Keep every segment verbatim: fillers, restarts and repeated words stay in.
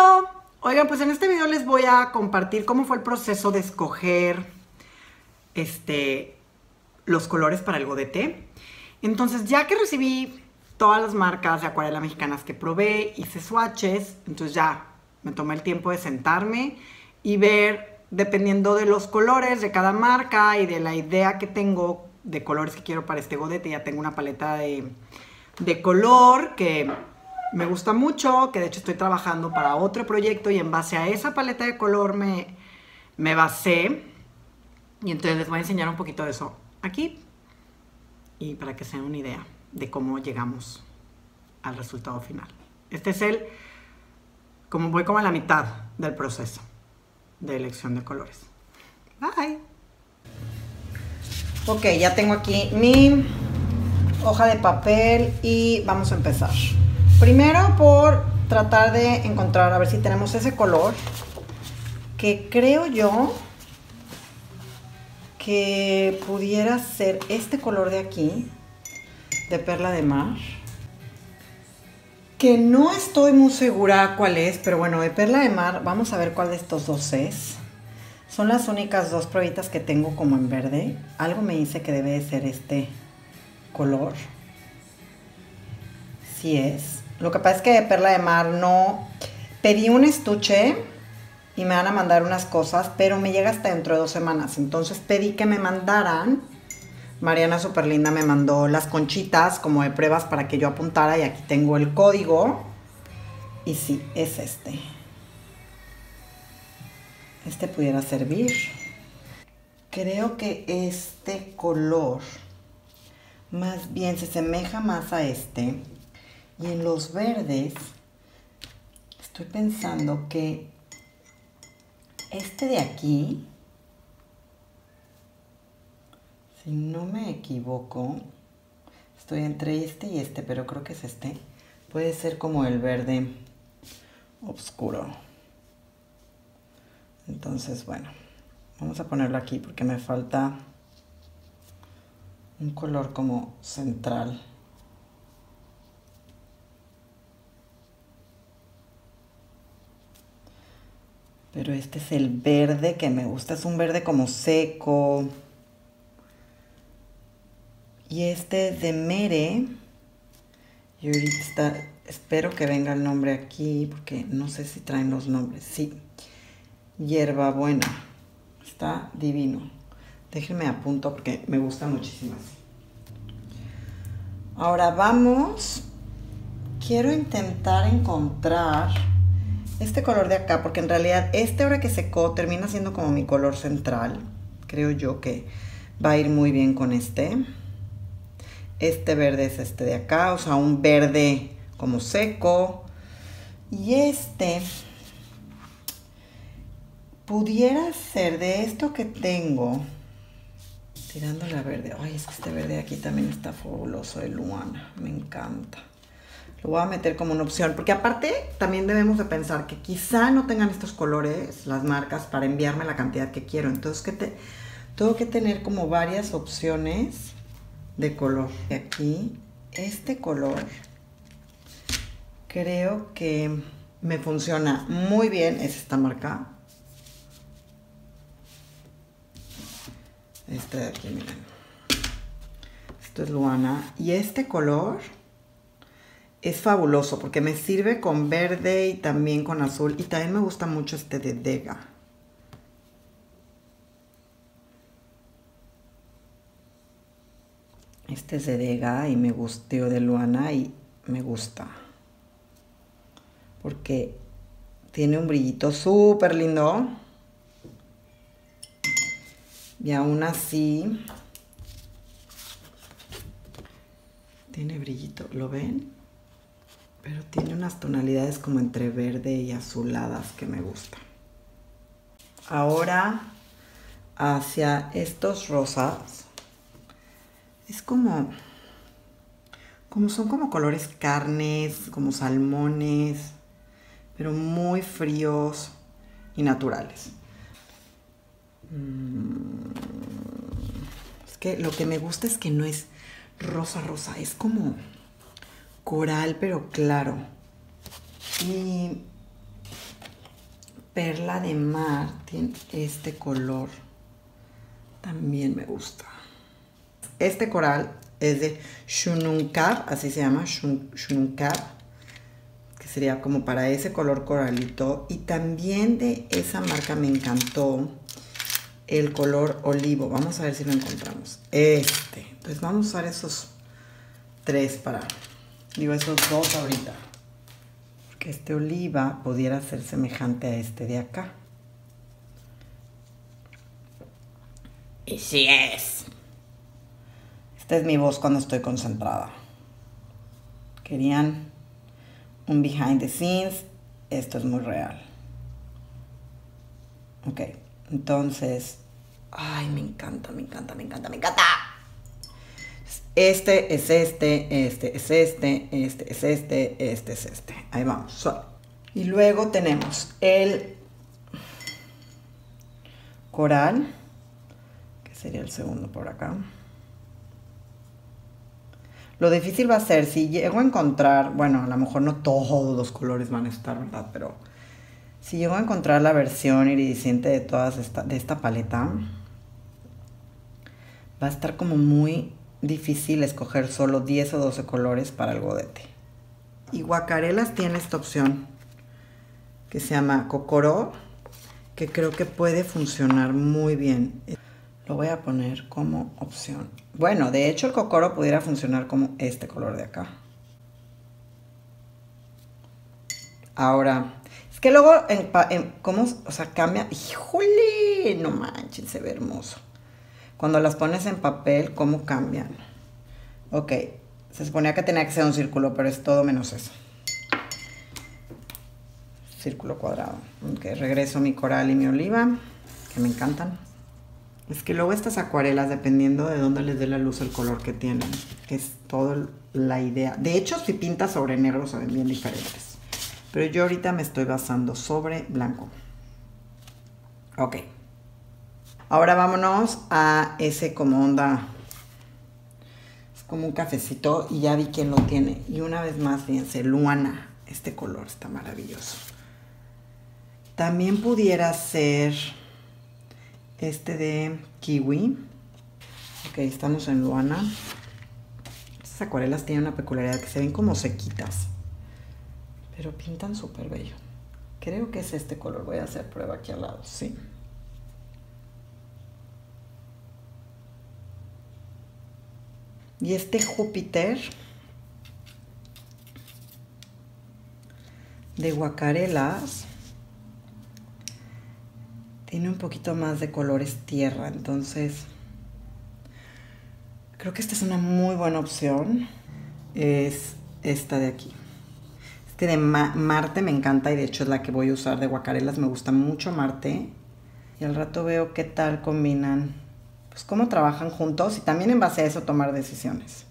¡Hola! Oigan, pues en este video les voy a compartir cómo fue el proceso de escoger este, los colores para el godete. Entonces, ya que recibí todas las marcas de acuarela mexicanas que probé, hice swatches, entonces ya me tomé el tiempo de sentarme y ver, dependiendo de los colores de cada marca y de la idea que tengo de colores que quiero para este godete, ya tengo una paleta de, de color que me gusta mucho, que de hecho estoy trabajando para otro proyecto y en base a esa paleta de color me, me basé. Y entonces les voy a enseñar un poquito de eso aquí y para que se den una idea de cómo llegamos al resultado final. Este es el, como voy como a la mitad del proceso de elección de colores. Bye. Ok, ya tengo aquí mi hoja de papel y vamos a empezar. Primero por tratar de encontrar, a ver si tenemos ese color que creo yo que pudiera ser este color de aquí, de perla de mar, que no estoy muy segura cuál es, pero bueno, de perla de mar, vamos a ver cuál de estos dos es. Son las únicas dos pruebitas que tengo como en verde. Algo me dice que debe de ser este color. Sí es. Lo que pasa es que de perla de mar no... Pedí un estuche y me van a mandar unas cosas, pero me llega hasta dentro de dos semanas. Entonces pedí que me mandaran. Mariana Superlinda me mandó las conchitas como de pruebas para que yo apuntara y aquí tengo el código. Y sí, es este. Este pudiera servir. Creo que este color más bien se asemeja más a este. Y en los verdes estoy pensando que este de aquí, si no me equivoco, estoy entre este y este, pero creo que es este. Puede ser como el verde oscuro. Entonces, bueno, vamos a ponerlo aquí porque me falta un color como central. Pero este es el verde que me gusta, es un verde como seco. Y este es de Mere. Y ahorita está, espero que venga el nombre aquí, porque no sé si traen los nombres. Sí, hierbabuena. Está divino. Déjenme apunto porque me gusta muchísimo así. Ahora vamos. Quiero intentar encontrar este color de acá, porque en realidad este ahora que secó termina siendo como mi color central. Creo yo que va a ir muy bien con este. Este verde es este de acá, o sea, un verde como seco. Y este pudiera ser de esto que tengo, tirándole a verde. Ay, es que este verde de aquí también está fabuloso, de Luana, me encanta. Lo voy a meter como una opción, porque aparte también debemos de pensar que quizá no tengan estos colores las marcas para enviarme la cantidad que quiero. Entonces que te, tengo que tener como varias opciones de color. Y aquí, este color creo que me funciona muy bien. Es esta marca. Este de aquí, miren. Esto es Luana. Y este color es fabuloso porque me sirve con verde y también con azul. Y también me gusta mucho este de Dega. Este es de Dega y me gustó, de Luana, y me gusta. Porque tiene un brillito súper lindo. Y aún así tiene brillito, ¿lo ven? Pero tiene unas tonalidades como entre verde y azuladas que me gustan. Ahora hacia estos rosas. Es como, como son como colores carnes, como salmones, pero muy fríos y naturales. Es que lo que me gusta es que no es rosa rosa, es como coral pero claro. Y Perla de Mar tiene este color. También me gusta. Este coral es de Shununkab, así se llama, Shununkab, que sería como para ese color coralito. Y también de esa marca me encantó el color olivo. Vamos a ver si lo encontramos. Este. Entonces vamos a usar esos tres para, digo, esos dos ahorita. Porque este oliva pudiera ser semejante a este de acá. Y sí es. Esta es mi voz cuando estoy concentrada. Querían un behind the scenes. Esto es muy real. Ok, entonces... Ay, me encanta, me encanta, me encanta, me encanta. Este es este, este es este, este es este, este es este. Ahí vamos, suave. Y luego tenemos el coral, que sería el segundo por acá. Lo difícil va a ser, si llego a encontrar, bueno, a lo mejor no todos los colores van a estar, ¿verdad? Pero si llego a encontrar la versión iridiscente de todas esta, de esta paleta, va a estar como muy difícil escoger solo diez o doce colores para el godete. Y Guacarelas tiene esta opción que se llama Kokoro, que creo que puede funcionar muy bien. Lo voy a poner como opción. Bueno, de hecho el Kokoro pudiera funcionar como este color de acá. Ahora, es que luego, en, en, ¿cómo? O sea, cambia. ¡Híjole! No manches, se ve hermoso. Cuando las pones en papel, ¿cómo cambian? Ok, se suponía que tenía que ser un círculo, pero es todo menos eso. Círculo cuadrado. Ok, regreso mi coral y mi oliva, que me encantan. Es que luego estas acuarelas, dependiendo de dónde les dé la luz, el color que tienen, que es toda la idea. De hecho, si pintas sobre negro, se ven bien diferentes. Pero yo ahorita me estoy basando sobre blanco. Ok. Ahora vámonos a ese como onda, es como un cafecito y ya vi quién lo tiene. Y una vez más, fíjense, Luana, este color está maravilloso. También pudiera ser este de Kiwi. Ok, estamos en Luana. Estas acuarelas tienen una peculiaridad que se ven como sequitas, pero pintan súper bello. Creo que es este color, voy a hacer prueba aquí al lado, sí. Y este Júpiter de Guacarelas tiene un poquito más de colores tierra, entonces creo que esta es una muy buena opción. Es esta de aquí. Este de Ma Marte me encanta y de hecho es la que voy a usar de Guacarelas. Me gusta mucho Marte. Y al rato veo qué tal combinan, pues cómo trabajan juntos y también en base a eso tomar decisiones.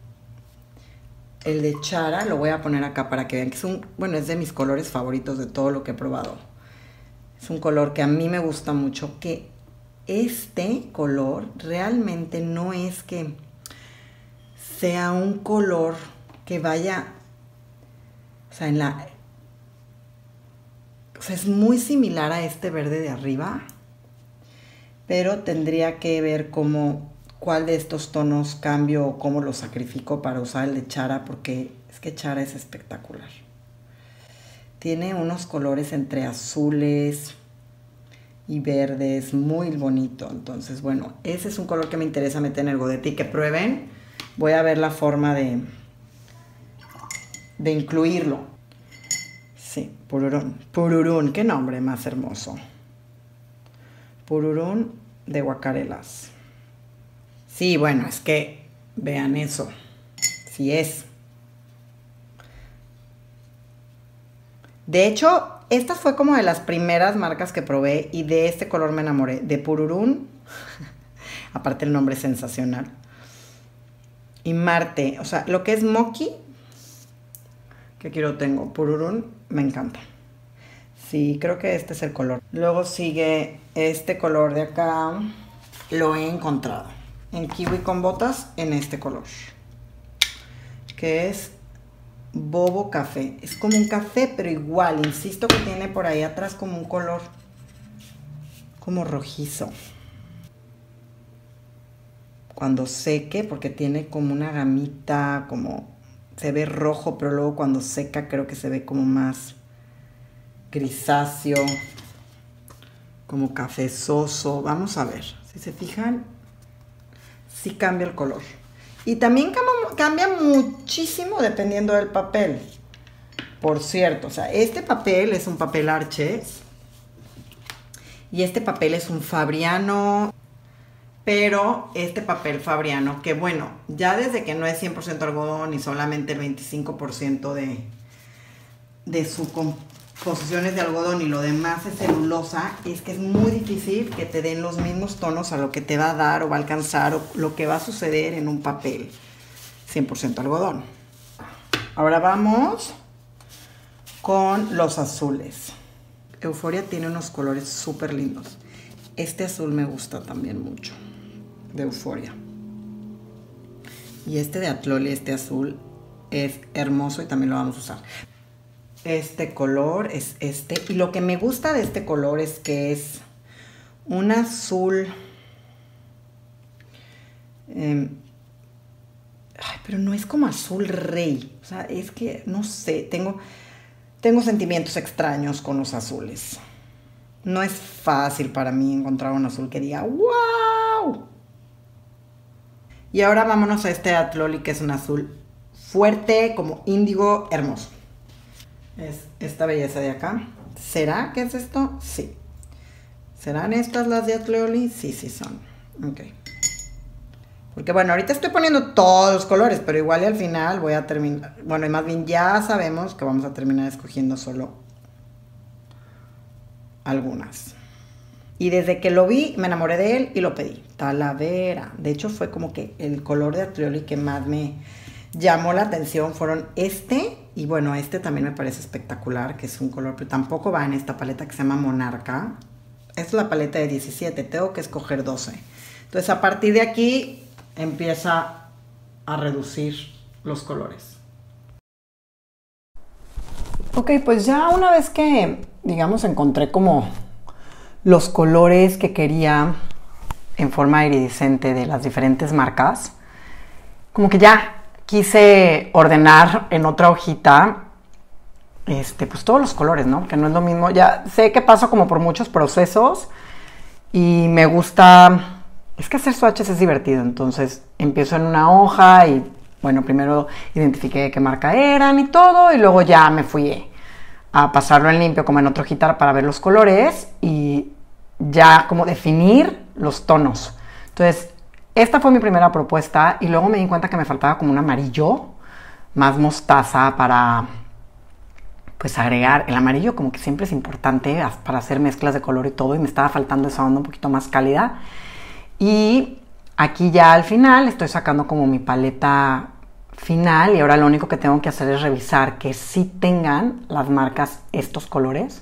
El de Chara lo voy a poner acá para que vean que es un, bueno, es de mis colores favoritos de todo lo que he probado. Es un color que a mí me gusta mucho, que este color realmente no es que sea un color que vaya, o sea, en la, o sea, es muy similar a este verde de arriba, pero tendría que ver cómo, cuál de estos tonos cambio o cómo lo sacrifico para usar el de Chara, porque es que Chara es espectacular. Tiene unos colores entre azules y verdes muy bonito. Entonces, bueno, ese es un color que me interesa meter en el godete y que prueben. Voy a ver la forma de, de incluirlo. Sí, Pururún. Pururún, qué nombre más hermoso. Pururún de Guacarelas. Sí, bueno, es que vean eso. Sí es. De hecho, esta fue como de las primeras marcas que probé y de este color me enamoré. De Pururún. Aparte el nombre es sensacional. Y Marte. O sea, lo que es Moki, que aquí lo tengo. Pururún, me encanta. Sí, creo que este es el color. Luego sigue este color de acá. Lo he encontrado en Kiwi con botas en este color, que es Bobo Café. Es como un café, pero igual, insisto que tiene por ahí atrás como un color como rojizo. Cuando seque, porque tiene como una gamita, como se ve rojo, pero luego cuando seca creo que se ve como más grisáceo, como cafezoso. Vamos a ver, si se fijan, sí cambia el color. Y también cambia muchísimo dependiendo del papel. Por cierto, o sea, este papel es un papel Arches y este papel es un Fabriano. Pero este papel Fabriano, que bueno, ya desde que no es cien por ciento algodón y solamente el veinticinco por ciento de, de su composición es de algodón y lo demás es celulosa, es que es muy difícil que te den los mismos tonos a lo que te va a dar o va a alcanzar o lo que va a suceder en un papel cien por ciento algodón. Ahora vamos con los azules. Euphoria tiene unos colores súper lindos. Este azul me gusta también mucho, de Euphoria. Y este de Atloli, este azul, es hermoso y también lo vamos a usar. Este color es este. Y lo que me gusta de este color es que es un azul... Eh, ay, pero no es como azul rey. O sea, es que, no sé, tengo, tengo sentimientos extraños con los azules. No es fácil para mí encontrar un azul que diga ¡wow! Y ahora vámonos a este Atloli, que es un azul fuerte, como índigo, hermoso. Es esta belleza de acá. ¿Será que es esto? Sí. ¿Serán estas las de Atloli? Sí, sí son. Ok. Porque bueno, ahorita estoy poniendo todos los colores, pero igual y al final voy a terminar... Bueno, y más bien ya sabemos que vamos a terminar escogiendo solo algunas. Y desde que lo vi, me enamoré de él y lo pedí. Talavera. De hecho, fue como que el color de Atloli que más me llamó la atención fueron este. Y bueno, este también me parece espectacular, que es un color, pero tampoco va en esta paleta que se llama Monarca. Esta es la paleta de diecisiete, tengo que escoger doce. Entonces, a partir de aquí, empieza a reducir los colores. Ok, pues ya una vez que, digamos, encontré como los colores que quería en forma iridiscente de las diferentes marcas, como que ya quise ordenar en otra hojita este, pues todos los colores, ¿no? Que no es lo mismo. Ya sé que paso como por muchos procesos y me gusta... Es que hacer swatches es divertido, entonces empiezo en una hoja y, bueno, primero identifiqué qué marca eran y todo, y luego ya me fui a pasarlo en limpio como en otra hojita para ver los colores y ya como definir los tonos. Entonces, esta fue mi primera propuesta y luego me di cuenta que me faltaba como un amarillo más mostaza para, pues, agregar. El amarillo como que siempre es importante para hacer mezclas de color y todo, y me estaba faltando esa onda un poquito más cálida. Y aquí ya al final estoy sacando como mi paleta final y ahora lo único que tengo que hacer es revisar que sí tengan las marcas estos colores.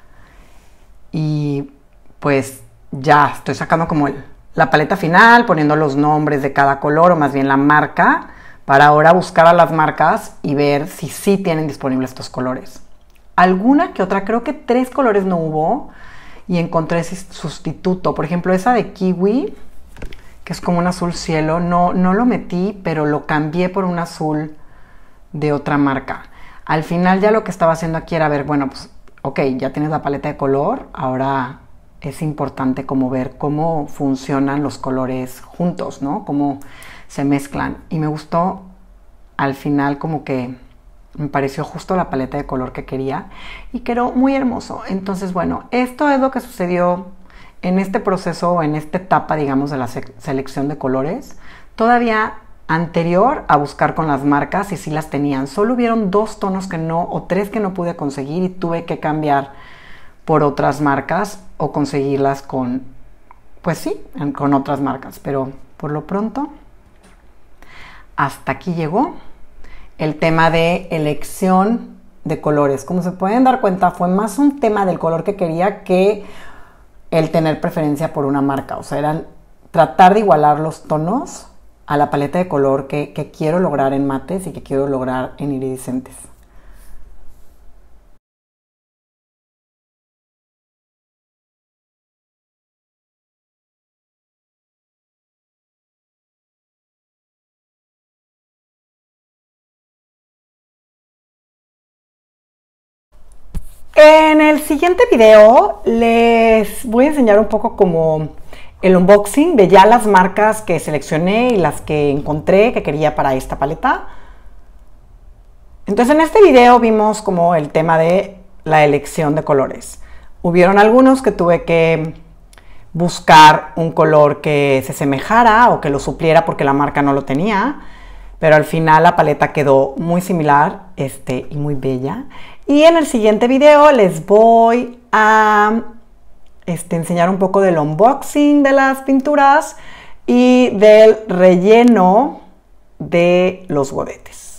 Y pues ya estoy sacando como el, la paleta final, poniendo los nombres de cada color o más bien la marca, para ahora buscar a las marcas y ver si sí tienen disponibles estos colores. Alguna que otra, creo que tres colores no hubo. Y encontré ese sustituto. Por ejemplo, esa de kiwi, que es como un azul cielo, no, no lo metí, pero lo cambié por un azul de otra marca. Al final ya lo que estaba haciendo aquí era ver, bueno, pues, ok, ya tienes la paleta de color, ahora es importante como ver cómo funcionan los colores juntos, ¿no? Cómo se mezclan. Y me gustó al final como que... me pareció justo la paleta de color que quería y quedó muy hermoso. Entonces, bueno, esto es lo que sucedió en este proceso, en esta etapa, digamos, de la se selección de colores. Todavía anterior a buscar con las marcas y sí las tenían. Solo hubieron dos tonos que no, o tres que no pude conseguir y tuve que cambiar por otras marcas o conseguirlas con, pues sí, con otras marcas. Pero por lo pronto, hasta aquí llegó el tema de elección de colores. Como se pueden dar cuenta, fue más un tema del color que quería que el tener preferencia por una marca. O sea, eran tratar de igualar los tonos a la paleta de color que, que quiero lograr en mates y que quiero lograr en iridiscentes. En el siguiente video les voy a enseñar un poco como el unboxing de ya las marcas que seleccioné y las que encontré que quería para esta paleta. Entonces en este video vimos como el tema de la elección de colores. Hubieron algunos que tuve que buscar un color que se asemejara o que lo supliera porque la marca no lo tenía, pero al final la paleta quedó muy similar este, y muy bella. Y en el siguiente video les voy a este, enseñar un poco del unboxing de las pinturas y del relleno de los godetes.